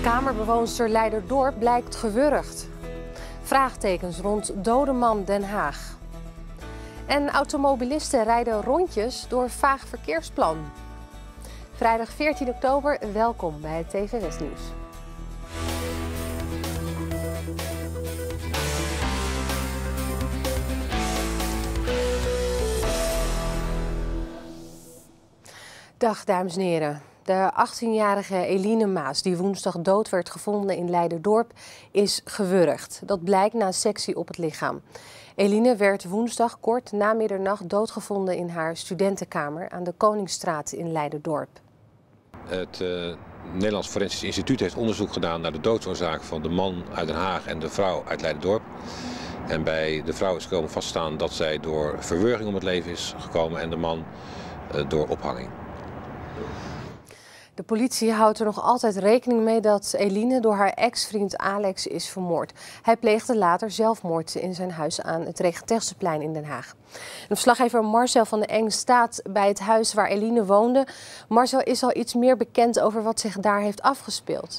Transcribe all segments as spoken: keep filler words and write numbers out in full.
Kamerbewoonster Leiderdorp blijkt gewurgd. Vraagtekens rond dode man Den Haag. En automobilisten rijden rondjes door vaag verkeersplan. Vrijdag veertien oktober, welkom bij het T V West Nieuws. Dag dames en heren. De achttienjarige Eline Maas, die woensdag dood werd gevonden in Leiderdorp, is gewurgd. Dat blijkt na een sectie op het lichaam. Eline werd woensdag kort na middernacht doodgevonden in haar studentenkamer aan de Koningsstraat in Leiderdorp. Het uh, Nederlands Forensisch Instituut heeft onderzoek gedaan naar de doodsoorzaak van de man uit Den Haag en de vrouw uit Leiderdorp. En bij de vrouw is komen vaststaan dat zij door verwurging om het leven is gekomen en de man uh, door ophanging. De politie houdt er nog altijd rekening mee dat Eline door haar ex-vriend Alex is vermoord. Hij pleegde later zelfmoord in zijn huis aan het Regentechseplein in Den Haag. En verslaggever Marcel van der Eng staat bij het huis waar Eline woonde. Marcel, is al iets meer bekend over wat zich daar heeft afgespeeld?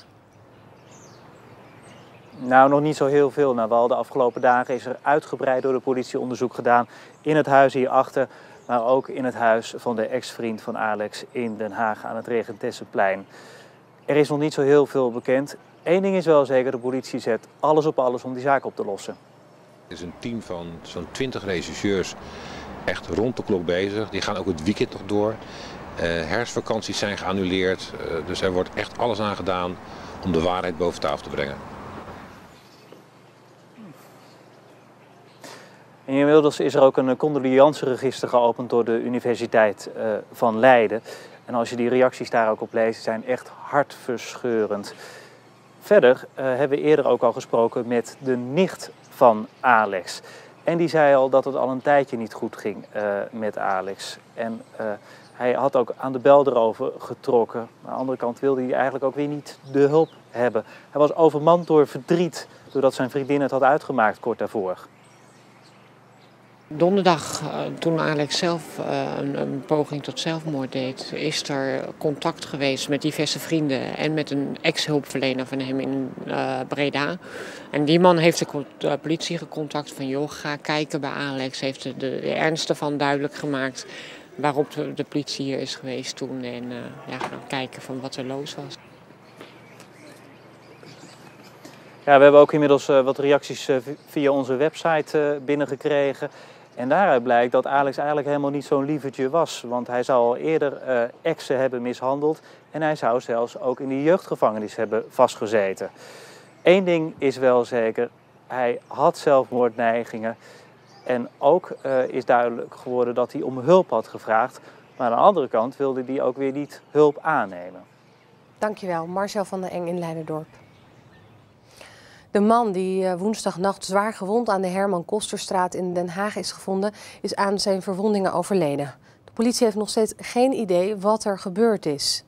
Nou, nog niet zo heel veel. Nou, wel de afgelopen dagen is er uitgebreid door de politie onderzoek gedaan in het huis hierachter. Maar ook in het huis van de ex-vriend van Alex in Den Haag aan het Regentechseplein. Er is nog niet zo heel veel bekend. Eén ding is wel zeker, de politie zet alles op alles om die zaak op te lossen. Er is een team van zo'n twintig rechercheurs echt rond de klok bezig. Die gaan ook het weekend nog door. Uh, herfstvakanties zijn geannuleerd. Uh, dus er wordt echt alles aan gedaan om de waarheid boven tafel te brengen. En inmiddels is er ook een condoleanceregister geopend door de Universiteit uh, van Leiden. En als je die reacties daar ook op leest, zijn echt hartverscheurend. Verder uh, hebben we eerder ook al gesproken met de nicht van Alex. En die zei al dat het al een tijdje niet goed ging uh, met Alex. En uh, hij had ook aan de bel erover getrokken. Maar aan de andere kant wilde hij eigenlijk ook weer niet de hulp hebben. Hij was overmand door verdriet, doordat zijn vriendin het had uitgemaakt kort daarvoor. Donderdag, toen Alex zelf een, een poging tot zelfmoord deed, is er contact geweest met diverse vrienden en met een ex-hulpverlener van hem in uh, Breda. En die man heeft de, de politie gecontact van joh, ga kijken bij Alex, heeft de, de ernst ervan duidelijk gemaakt, waarop de, de politie hier is geweest toen en uh, ja, gaan kijken van wat er los was. Ja, we hebben ook inmiddels uh, wat reacties uh, via onze website uh, binnengekregen. En daaruit blijkt dat Alex eigenlijk helemaal niet zo'n lievertje was. Want hij zou al eerder uh, exen hebben mishandeld. En hij zou zelfs ook in de jeugdgevangenis hebben vastgezeten. Eén ding is wel zeker, hij had zelfmoordneigingen. En ook uh, is duidelijk geworden dat hij om hulp had gevraagd. Maar aan de andere kant wilde hij ook weer niet hulp aannemen. Dankjewel, Marcel van der Eng in Leiderdorp. De man die woensdagnacht zwaar gewond aan de Herman Kosterstraat in Den Haag is gevonden, is aan zijn verwondingen overleden. De politie heeft nog steeds geen idee wat er gebeurd is.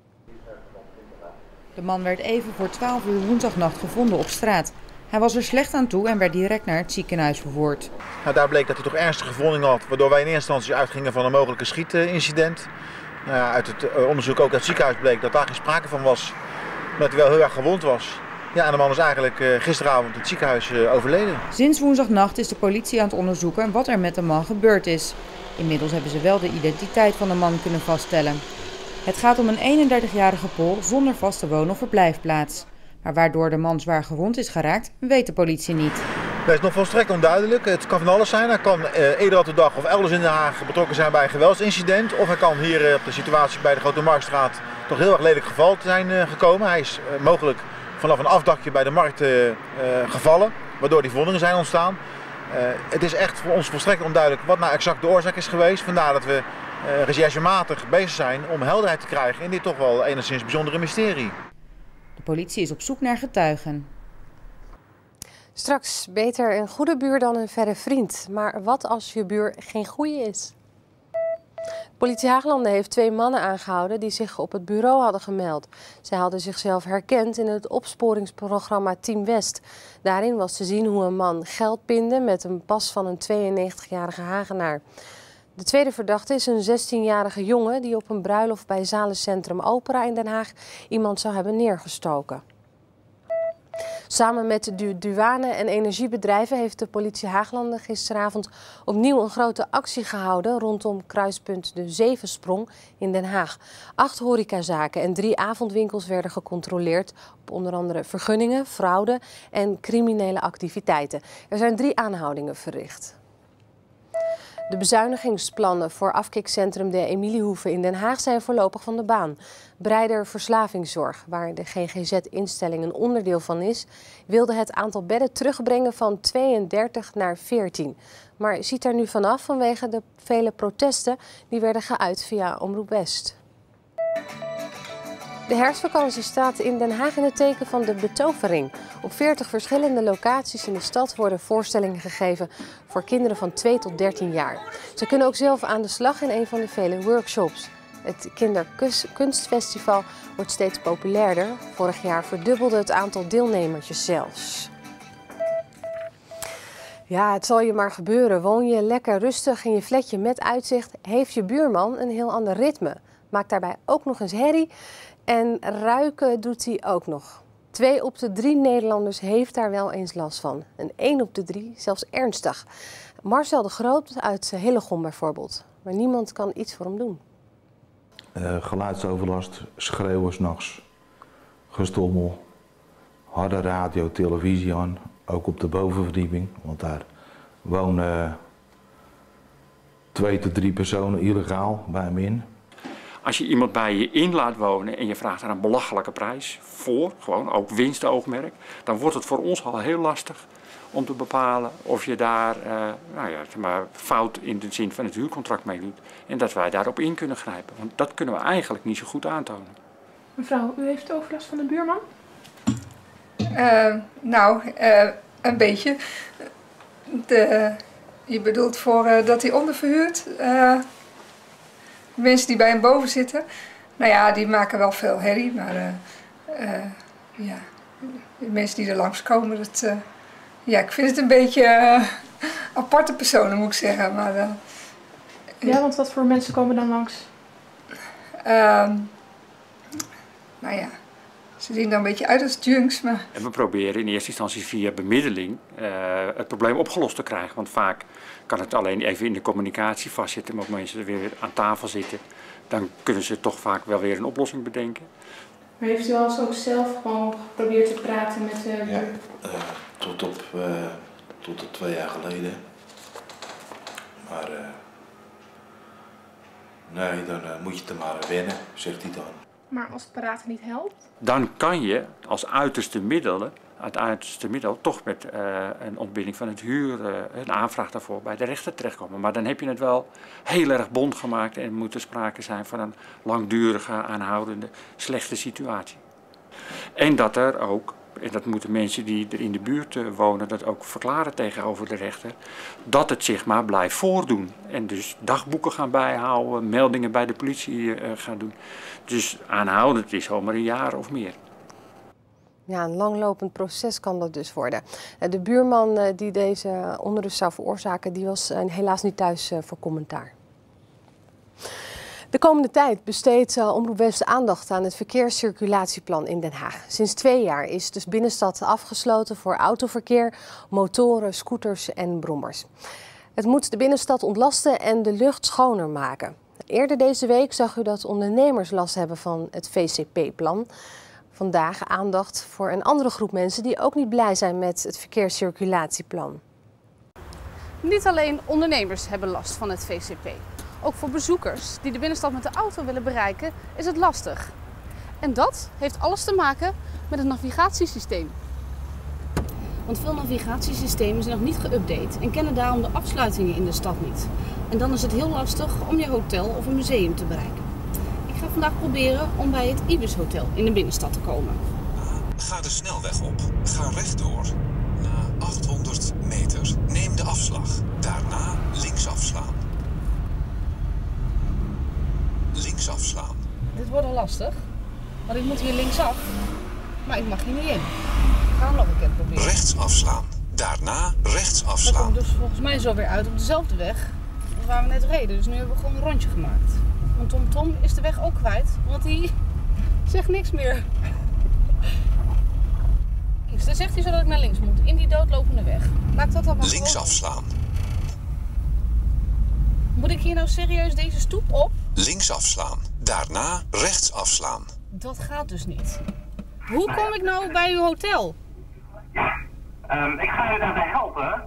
De man werd even voor twaalf uur woensdagnacht gevonden op straat. Hij was er slecht aan toe en werd direct naar het ziekenhuis vervoerd. Nou, daar bleek dat hij toch ernstige verwondingen had, waardoor wij in eerste instantie uitgingen van een mogelijke schietincident. Nou ja, uit het onderzoek ook uit het ziekenhuis bleek dat daar geen sprake van was, maar dat hij wel heel erg gewond was. Ja, en de man is eigenlijk uh, gisteravond in het ziekenhuis uh, overleden. Sinds woensdagnacht is de politie aan het onderzoeken wat er met de man gebeurd is. Inmiddels hebben ze wel de identiteit van de man kunnen vaststellen. Het gaat om een eenendertigjarige Pool zonder vaste woon- of verblijfplaats. Maar waardoor de man zwaar gewond is geraakt, weet de politie niet. Dat is nog volstrekt onduidelijk. Het kan van alles zijn. Hij kan uh, eerder op de dag of elders in Den Haag betrokken zijn bij een geweldsincident. Of hij kan hier uh, op de situatie bij de Grote Marktstraat toch heel erg lelijk geval te zijn uh, gekomen. Hij is uh, mogelijk vanaf een afdakje bij de markt uh, uh, gevallen, waardoor die verwondingen zijn ontstaan. Uh, het is echt voor ons volstrekt onduidelijk wat nou exact de oorzaak is geweest. Vandaar dat we uh, recherchematig bezig zijn om helderheid te krijgen in dit toch wel enigszins bijzondere mysterie. De politie is op zoek naar getuigen. Straks beter een goede buur dan een verre vriend. Maar wat als je buur geen goeie is? Politie Haaglanden heeft twee mannen aangehouden die zich op het bureau hadden gemeld. Zij hadden zichzelf herkend in het opsporingsprogramma Team West. Daarin was te zien hoe een man geld pinde met een pas van een tweeënnegentigjarige Hagenaar. De tweede verdachte is een zestienjarige jongen die op een bruiloft bij Zalencentrum Opera in Den Haag iemand zou hebben neergestoken. Samen met de douane en energiebedrijven heeft de politie Haaglanden gisteravond opnieuw een grote actie gehouden rondom kruispunt De Zevensprong in Den Haag. Acht horecazaken en drie avondwinkels werden gecontroleerd op onder andere vergunningen, fraude en criminele activiteiten. Er zijn drie aanhoudingen verricht. De bezuinigingsplannen voor afkikcentrum De Emiliehoeve in Den Haag zijn voorlopig van de baan. Breider Verslavingszorg, waar de G G Z-instelling een onderdeel van is, wilde het aantal bedden terugbrengen van tweeëndertig naar veertien. Maar ziet er nu vanaf vanwege de vele protesten die werden geuit via Omroep West. De herfstvakantie staat in Den Haag in het teken van de betovering. Op veertig verschillende locaties in de stad worden voorstellingen gegeven voor kinderen van twee tot dertien jaar. Ze kunnen ook zelf aan de slag in een van de vele workshops. Het Kinderkunstfestival wordt steeds populairder. Vorig jaar verdubbelde het aantal deelnemertjes zelfs. Ja, het zal je maar gebeuren. Woon je lekker rustig in je flatje met uitzicht, heeft je buurman een heel ander ritme. Maakt daarbij ook nog eens herrie en ruiken doet hij ook nog. Twee op de drie Nederlanders heeft daar wel eens last van. En één op de drie zelfs ernstig. Marcel de Groot uit Hillegom bijvoorbeeld. Maar niemand kan iets voor hem doen. Uh, geluidsoverlast, schreeuwen 's nachts, gestommel, harde radio, televisie aan, ook op de bovenverdieping, want daar wonen twee tot drie personen illegaal bij hem in. Als je iemand bij je in laat wonen en je vraagt daar een belachelijke prijs voor, gewoon ook winstoogmerk, dan wordt het voor ons al heel lastig om te bepalen of je daar uh, nou ja, zeg maar, fout in de zin van het huurcontract mee doet. En dat wij daarop in kunnen grijpen. Want dat kunnen we eigenlijk niet zo goed aantonen. Mevrouw, u heeft overlast van de buurman? Uh, nou, uh, een beetje. De, je bedoelt voor uh, dat hij onderverhuurt. Uh, mensen die bij hem boven zitten. Nou ja, die maken wel veel herrie. Maar uh, uh, ja, de mensen die er langskomen, dat... Uh, Ja, ik vind het een beetje uh, aparte personen, moet ik zeggen. Maar, uh, ja, want wat voor mensen komen dan langs? Uh, nou ja, ze zien er een beetje uit als junks. Maar... En we proberen in eerste instantie via bemiddeling uh, het probleem opgelost te krijgen. Want vaak kan het alleen even in de communicatie vastzitten. Maar als mensen er weer aan tafel zitten, dan kunnen ze toch vaak wel weer een oplossing bedenken. Maar heeft u al eens ook zelf gewoon geprobeerd te praten met de uh, ja, uh, tot op uh, tot op twee jaar geleden. Maar uh, nee, dan uh, moet je het er maar wennen, zegt hij dan. Maar als het praten niet helpt? Dan kan je als uiterste middelen, het uiterste middel, toch met uh, een ontbinding van het huur, uh, een aanvraag daarvoor bij de rechter terechtkomen. Maar dan heb je het wel heel erg bond gemaakt en moet er sprake zijn van een langdurige, aanhoudende, slechte situatie. En dat er ook, en dat moeten mensen die er in de buurt wonen dat ook verklaren tegenover de rechter, dat het zich maar blijft voordoen. En dus dagboeken gaan bijhouden, meldingen bij de politie uh, gaan doen. Dus aanhoudend is al maar een jaar of meer. Ja, een langlopend proces kan dat dus worden. De buurman die deze onrust zou veroorzaken, die was helaas niet thuis voor commentaar. De komende tijd besteedt Omroep West aandacht aan het verkeerscirculatieplan in Den Haag. Sinds twee jaar is de binnenstad afgesloten voor autoverkeer, motoren, scooters en brommers. Het moet de binnenstad ontlasten en de lucht schoner maken. Eerder deze week zag u dat ondernemers last hebben van het V C P-plan. Vandaag aandacht voor een andere groep mensen die ook niet blij zijn met het verkeerscirculatieplan. Niet alleen ondernemers hebben last van het V C P. Ook voor bezoekers die de binnenstad met de auto willen bereiken is het lastig. En dat heeft alles te maken met het navigatiesysteem. Want veel navigatiesystemen zijn nog niet geüpdate en kennen daarom de afsluitingen in de stad niet. En dan is het heel lastig om je hotel of een museum te bereiken. Ik ga vandaag proberen om bij het Ibis Hotel in de binnenstad te komen. Ga de snelweg op. Ga rechtdoor. Na achthonderd meter neem de afslag. Daarna links afslaan. Links afslaan. Dit wordt al lastig, want ik moet hier linksaf, maar ik mag hier niet in. Ik ga hem nog een keer proberen. Rechts afslaan. Daarna rechts afslaan. Dat komt dus volgens mij zo weer uit op dezelfde weg als waar we net reden. Dus nu hebben we gewoon een rondje gemaakt. Want Tom Tom is de weg ook kwijt, want hij zegt niks meer. links. Dan zegt hij zo dat ik naar links moet. In die doodlopende weg. Laat ik dat dan maar Links gewoon... afslaan. Moet ik hier nou serieus deze stoep op? Links afslaan. Daarna rechts afslaan. Dat gaat dus niet. Hoe kom ik nou bij uw hotel? Ja, um, ik ga je daarbij helpen.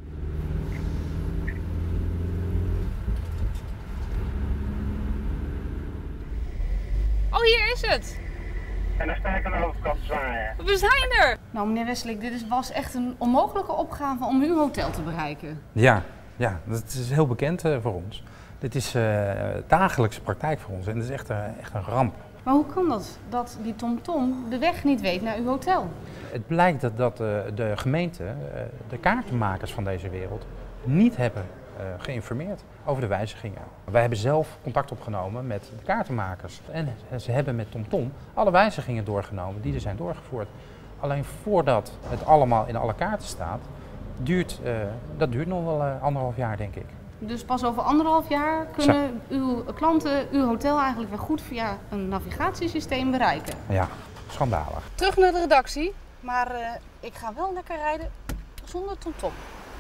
Oh, hier is het. En dan sta ik aan de overkant zwaaien. We zijn er! Nou, meneer Wesselik, dit is, was echt een onmogelijke opgave om uw hotel te bereiken. Ja, ja, dat is heel bekend uh, voor ons. Dit is uh, dagelijkse praktijk voor ons en het is echt, uh, echt een ramp. Maar hoe kan dat, dat die TomTom de weg niet weet naar uw hotel? Het blijkt dat, dat uh, de gemeente, uh, de kaartenmakers van deze wereld, niet hebben uh, geïnformeerd over de wijzigingen. Wij hebben zelf contact opgenomen met de kaartenmakers en ze hebben met TomTom alle wijzigingen doorgenomen die er zijn doorgevoerd. Alleen voordat het allemaal in alle kaarten staat, duurt, uh, dat duurt nog wel uh, anderhalf jaar, denk ik. Dus pas over anderhalf jaar kunnen Zo. uw klanten uw hotel eigenlijk weer goed via een navigatiesysteem bereiken? Ja, schandalig. Terug naar de redactie, maar uh, ik ga wel lekker rijden zonder TomTom.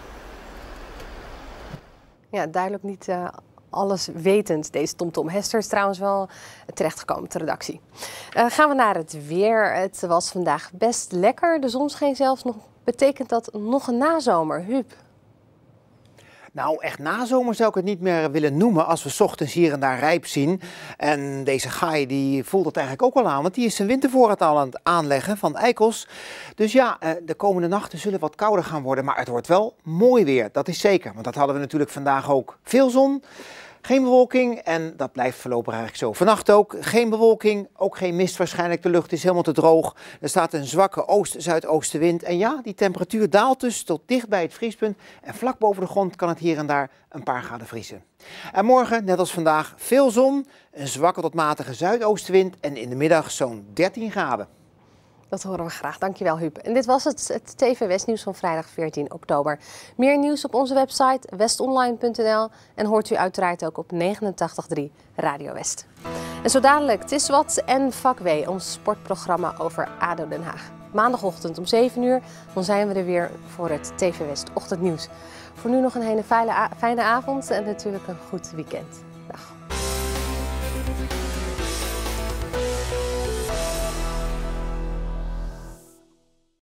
Ja, duidelijk niet uh, alles wetend, deze TomTom. Hester is trouwens wel terechtgekomen op de redactie. Uh, gaan we naar het weer. Het was vandaag best lekker. De zon scheen zelfs nog. Betekent dat nog een nazomer, Huub? Nou, echt nazomer zou ik het niet meer willen noemen als we 's ochtends hier en daar rijp zien. En deze gaai die voelt het eigenlijk ook al aan, want die is zijn wintervoorraad al aan het aanleggen van eikels. Dus ja, de komende nachten zullen wat kouder gaan worden, maar het wordt wel mooi weer, dat is zeker. Want dat hadden we natuurlijk vandaag ook. Veel zon, geen bewolking en dat blijft voorlopig eigenlijk zo. Vannacht ook geen bewolking, ook geen mist waarschijnlijk. De lucht is helemaal te droog. Er staat een zwakke oost-zuidoostenwind. En ja, die temperatuur daalt dus tot dicht bij het vriespunt. En vlak boven de grond kan het hier en daar een paar graden vriezen. En morgen, net als vandaag, veel zon, een zwakke tot matige zuidoostenwind en in de middag zo'n dertien graden. Dat horen we graag. Dankjewel, Huub. En dit was het, het T V West nieuws van vrijdag veertien oktober. Meer nieuws op onze website westonline punt n l en hoort u uiteraard ook op negenentachtig komma drie Radio West. En zo dadelijk, het is wat en vak W, ons sportprogramma over A D O Den Haag. Maandagochtend om zeven uur, dan zijn we er weer voor het T V West ochtendnieuws. Voor nu nog een hele fijne, fijne avond en natuurlijk een goed weekend.